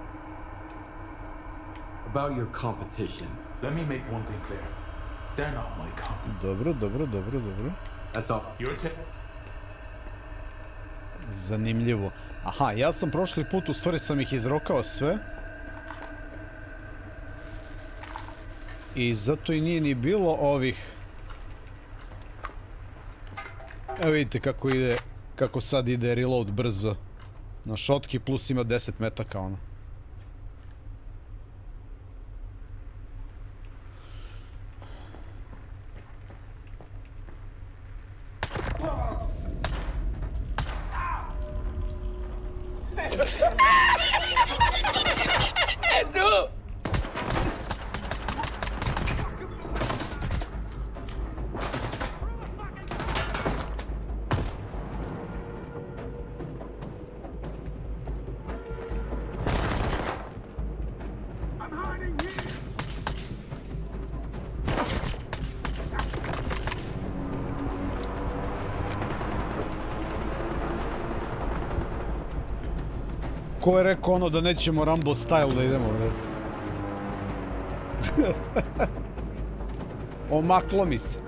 About your competition. Let me make one thing clear. They're not my competition. Dobro, dobro, dobro, dobro. That's all. You're ta- Zanimljivo. Aha, ja sam prošli put, u stvari sam ih izrokao sve. I zato i nije ni bilo ovih... Evo vidite kako ide, kako sad ide reload brzo. Na šotki plus ima deset metaka ona. Ko je rekao ono da nećemo Rambo style da idemo, bre? Omaklo mi se.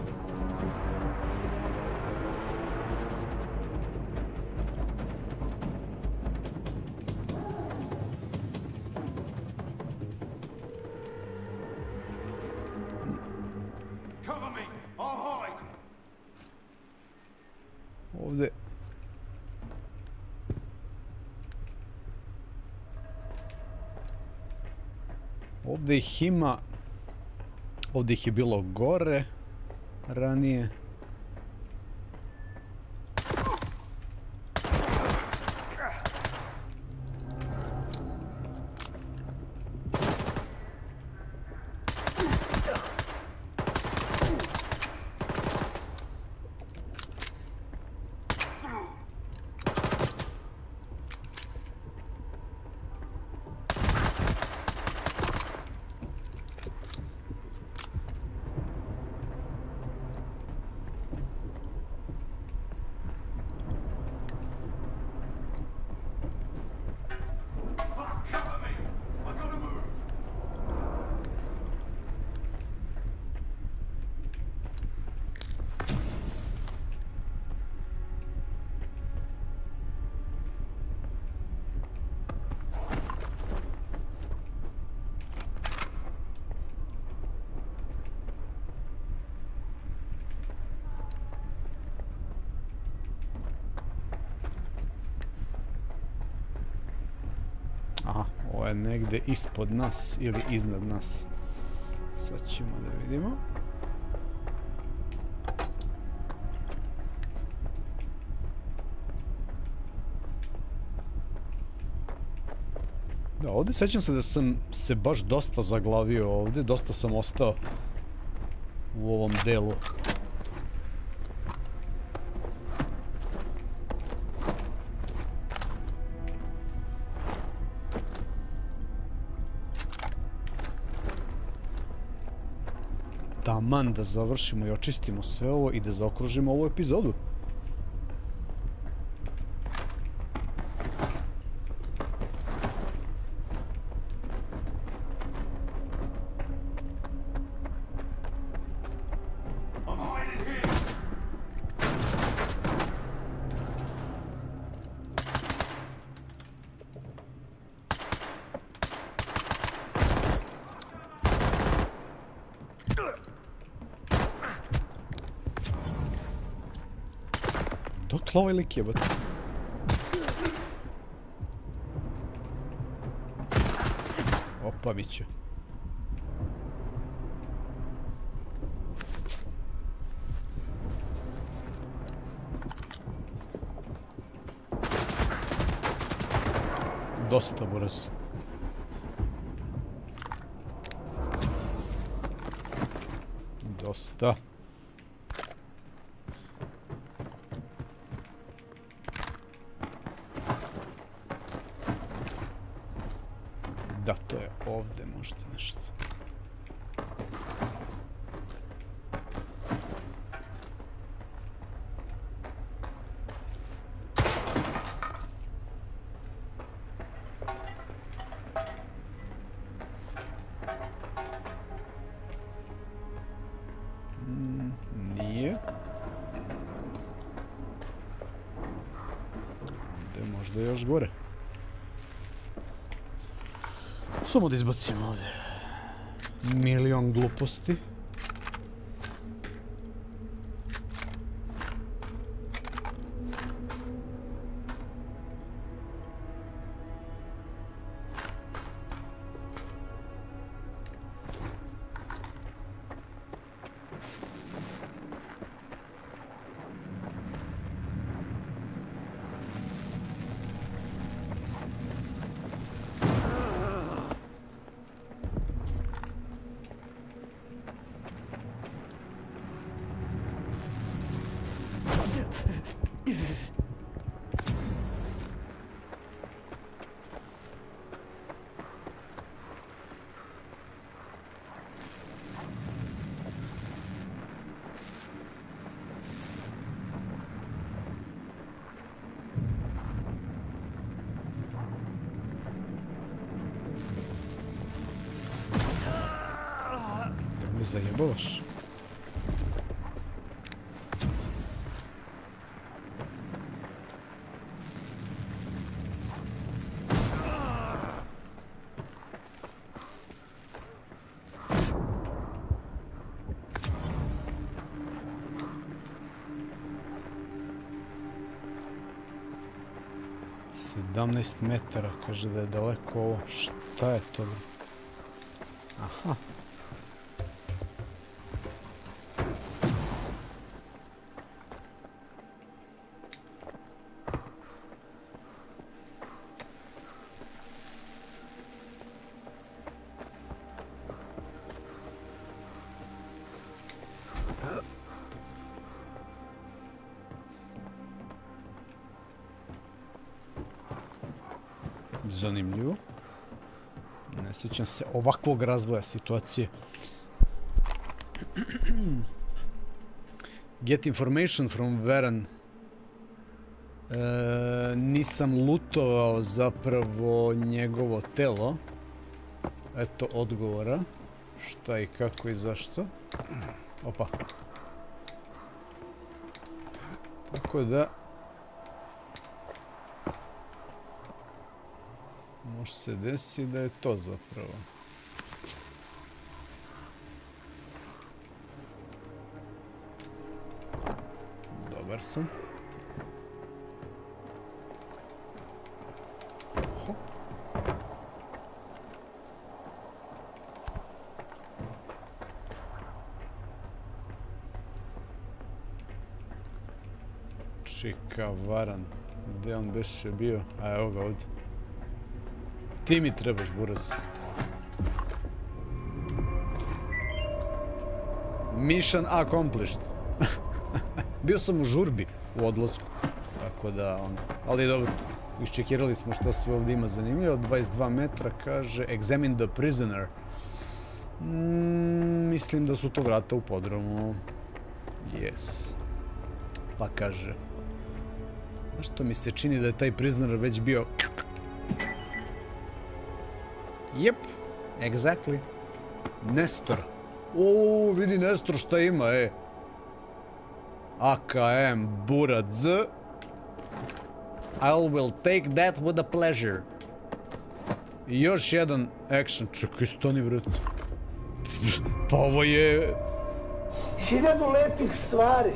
Ovdje. Ovdje ih ima... Ovdje ih je bilo gore ranije. Aha, ovo je negdje ispod nas ili iznad nas. Sad ćemo da vidimo. Da, ovdje sjećam se da sam se baš dosta zaglavio ovdje, dosta sam ostao u ovom delu. Taman da završimo i očistimo sve ovo i da zaokružimo ovu epizodu. Dokle ovaj lik jebate? Opa, biće. Dosta brzo. Dosta. Da, to je ovdje možda nešto. je možda još gore. Samo da izbacimo ovdje milion gluposti. Me zajebavaš. sedamnaest metara, kaže da je daleko ovo. Šta je to? Aha. Zanimljivo. Ne sjećam se ovakvog razvoja situacije. Get information from Varen. E, nisam lutovao zapravo njegovo telo. Eto odgovora. Šta i kako i zašto. Opa. Tako da... Može se desi da je to zapravo. Dobar sam. Oho. Čika Varan. Gdje on beše bio? A evo ga ovdje. Ti mi trebaš, buraz. Mission accomplished. Bio sam u žurbi u odlasku. Tako da, ono. Ali dobro. Iščekirali smo što sve ovdje ima zanimljivo. dvadeset dva metra kaže examine the prisoner. Mm, mislim da su to vrata u podrumu. Yes. Pa kaže. Znaš što mi se čini da je taj prisoner već bio... Jep, exactly. Nestor. Uuu, vidi Nestor šta ima, e. A K M, Burat Z. I will take that with a pleasure. I još jedan action. Čekaj, stani, bret. Pa ovo je... Hiljadu lepih stvari.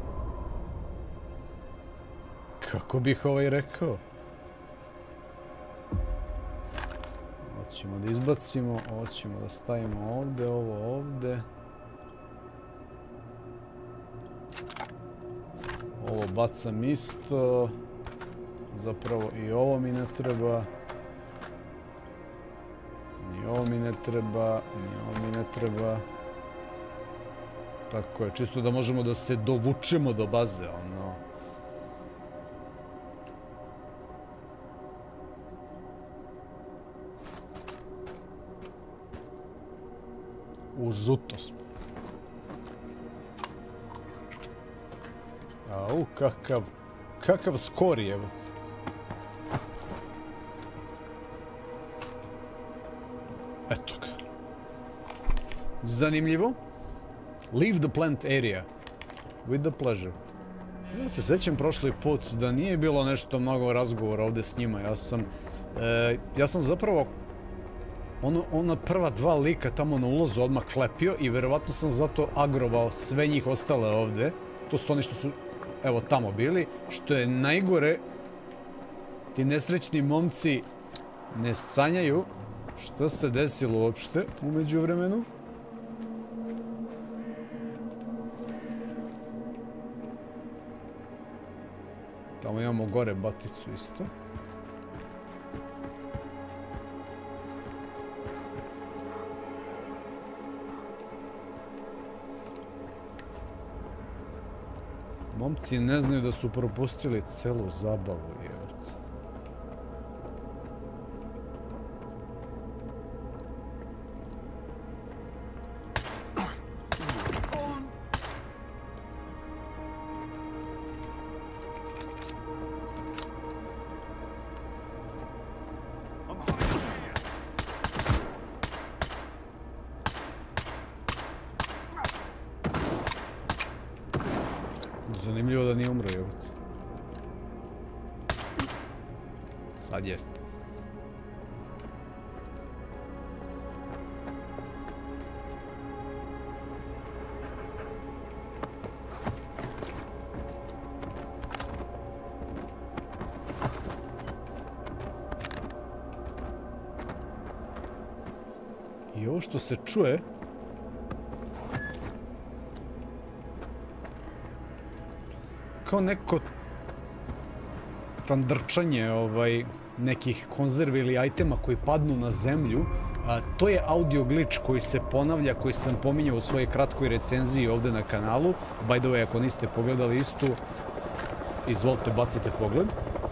Kako bih ovaj rekao? Hoćemo da izbacimo, hoćemo da stavimo ovdje, ovo ovdje. Ovo bacam isto. Zapravo i ovo mi ne treba. Ni ovo mi ne treba, ni ovo mi ne treba. Tako je, čisto da možemo da se dovučemo do baze, ono. U žuto smo. Au, kakav, kakav skor je. Eto ga. Zanimljivo. Leave the plant area. With the pleasure. Ja se sećam prošli put da nije bilo nešto mnogo razgovora ovde s njima. Ja sam, e, ja sam zapravo ono, ona prva dva lika tamo na ulazu odmah klepio i verovatno sam zato agrovao sve njih ostale ovde. To su oni što su, evo, tamo bili. Što je najgore, ti nesrećni momci ne sanjaju što se desilo uopšte u međuvremenu. Tamo imamo gore baticu isto. Momci ne znaju da su propustili celu zabavu, jevrt. Zanimljivo da nije umro, jevot. Sad jeste. I ovo što se čuje kao neko tandrčanje ovaj, nekih konzervi ili ajtema koji padnu na zemlju. A, to je audio glitch koji se ponavlja, koji sam pominjao u svojoj kratkoj recenziji ovde na kanalu. By the way, ako niste pogledali istu, izvolite, bacite pogled.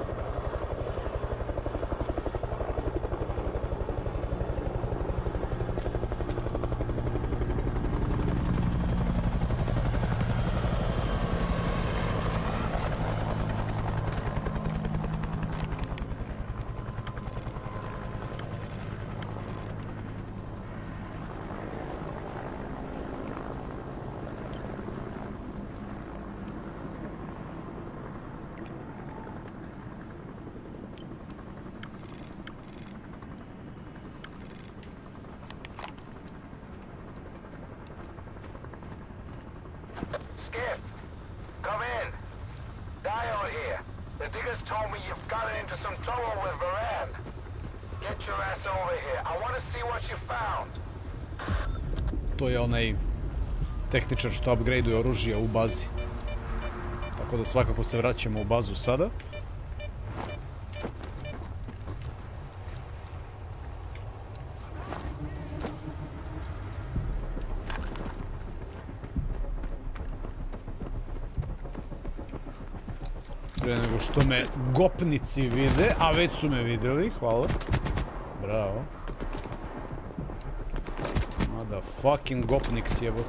Skip, come in. Dio here. The diggers told me you've gotten into some trouble with Varan. Get your ass over here. I want to see what you found. To je onaj tehničar što upgradeuje oružje u bazi. Tako da svakako se vraćamo u bazu sada. Prije nego što me gopnici vide, a već su me vidjeli, hvala. Bravo. Motherfucking gopniks jebot.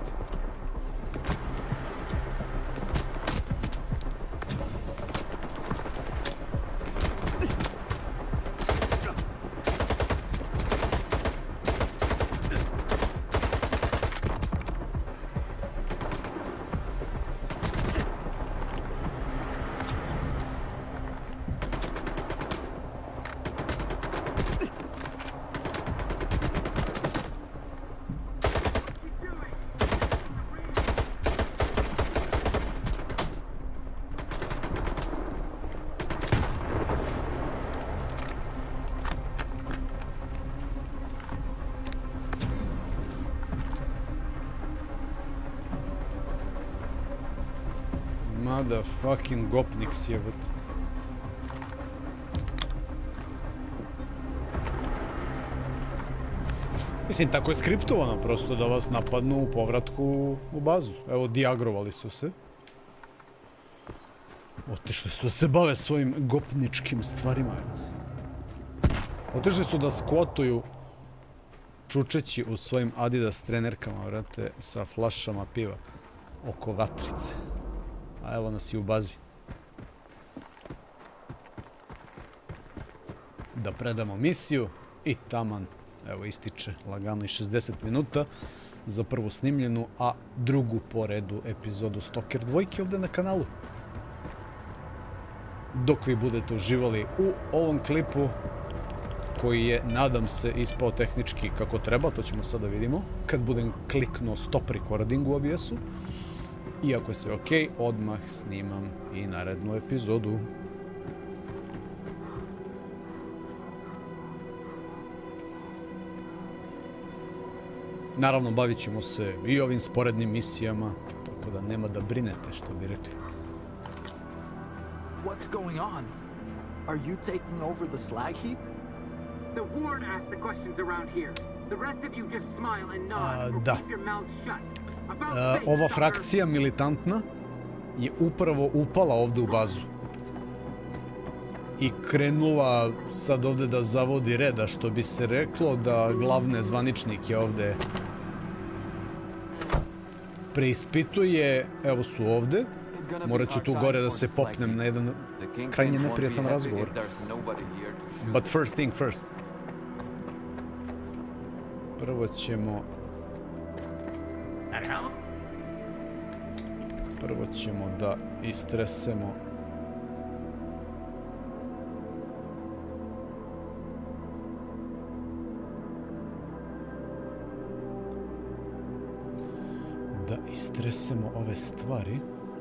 Motherfucking gopniks jebot. Mislim, tako je skriptovano, prosto da vas napadnu u povratku u bazu. Evo, diagrovali su se. Otišli su da se bave svojim gopničkim stvarima. Otišli su da skvotuju čučeći u svojim Adidas trenerkama, vrate, sa flašama piva oko vatrice. A evo nas i u bazi. Da predamo misiju i taman, evo, ističe lagano i šezdeset minuta za prvu snimljenu, a drugu po redu epizodu Stalker dvojke ovde na kanalu. dok vi budete uživali u ovom klipu koji je, nadam se, ispao tehnički kako treba, to ćemo sada vidimo kad budem kliknuo stop recording u O B S-u. I ako je sve ok, odmah snimam i narednu epizodu. Naravno, bavit ćemo se i ovim sporednim misijama, tako da nema da brinete, što bi rekli. What's going on? Are you taking over the slag heap? The ward asks the questions around here. The rest of you just smile and nod or keep your mouths shut. Uh, ova frakcija militantna je upravo upala ovde u bazu i krenula sad ovde da zavodi reda, što bi se reklo, da glavne zvaničnike ovde preispituje. Evo su ovde. Morat ću tu gore da se popnem na jedan krajnje neprijatan razgovor. But first thing first. Prvo ćemo... Prvo ćemo da istresemo da istresemo ove stvari.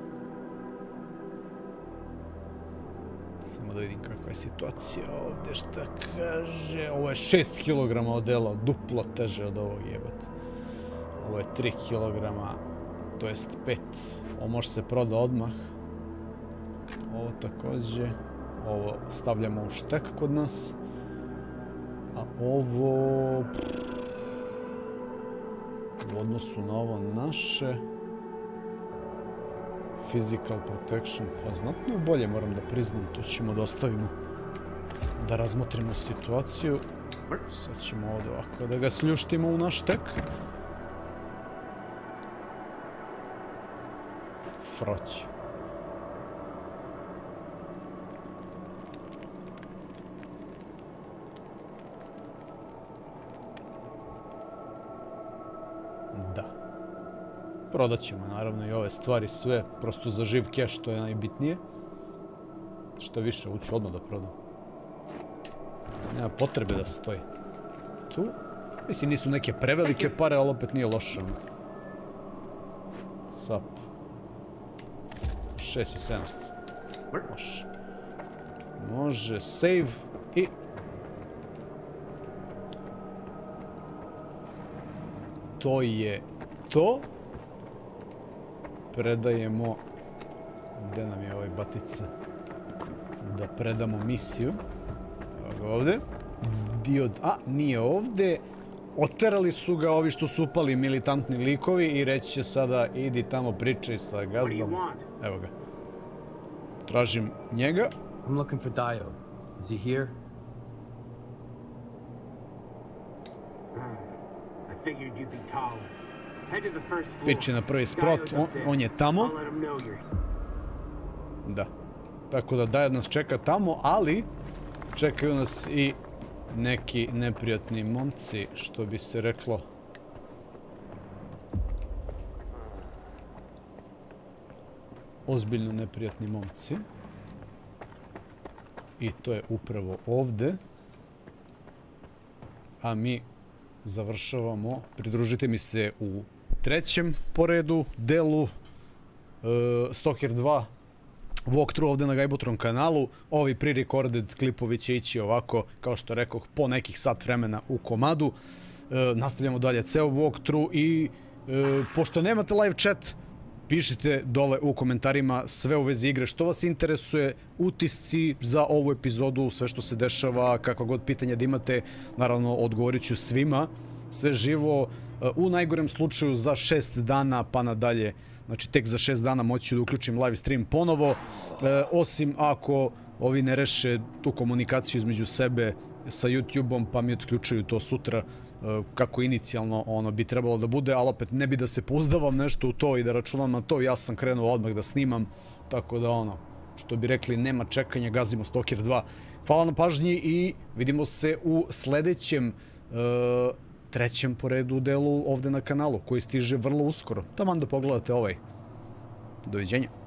Samo da vidim kakva je situacija ovde, šta kaže. Ovo je šest kilograma odela, duplo teže od ovog, jebate. Ovo je tri kilograma, to jest pet. Ovo može se proda odmah. Ovo takođe. Ovo stavljamo u štek kod nas. A ovo... u odnosu na ovo naše... Physical protection, pa znatno bolje, moram da priznam, tu ćemo da ostavimo da razmotrimo situaciju. Sad ćemo ovdje ovako da ga sljuštimo u naš tek. Froć. Da. Prodat ćemo naravno i ove stvari sve, prosto za živ keš, to je najbitnije. Što više, uću odmah da prodam. Nema potrebe da stoji. Tu, mislim, nisu neke prevelike pare, ali opet nije loše. Cap. šest i sedamsto. Može. Može, save i... To je to. Predajemo... Gde nam je ovaj batica? Da predamo misiju. Evo ga ovde. Dio... A, nije ovde. Oterali su ga ovi što su upali militantni likovi i reći će sada idi tamo pričaj sa gazdom. Evo ga. Tražim njega. I'm looking for Dio. Is he here? I figured you'd be taller. Piči na prvi sprot, on, on je tamo. Da. Tako da Dio nas čeka tamo, ali čekaju nas i neki neprijatni momci, što bi se reklo. Ozbiljno neprijatni momci. I to je upravo ovde. A mi završavamo. Pridružite mi se u trećem po redu delu uh, Stalker dva walkthrough ovde na Gaibotron kanalu. Ovi pre-recorded klipovi će ići ovako, kao što rekoh, po nekih sat vremena u komadu. Uh, nastavljamo dalje ceo walkthrough i uh, pošto nemate live chat, pišite dole u komentarima sve u vezi igre, što vas interesuje, utisci za ovu epizodu, sve što se dešava, kakva god pitanja da imate, naravno odgovorit ću svima, sve živo, u najgorem slučaju za šest dana pa nadalje, znači tek za šest dana moći ću da uključim live stream ponovo, e, osim ako ovi ne reše tu komunikaciju između sebe sa YouTube-om pa mi otključuju to sutra, kako inicijalno ono bi trebalo da bude, ali opet ne bi da se pouzdavam nešto u to i da računam na to, ja sam krenuo odmah da snimam, tako da ono, što bi rekli, nema čekanja, gazimo Stalker dva. Hvala na pažnji i vidimo se u sledećem trećem po redu delu ovde na kanalu, koji stiže vrlo uskoro. Taman da pogledate ovaj. Doviđenja.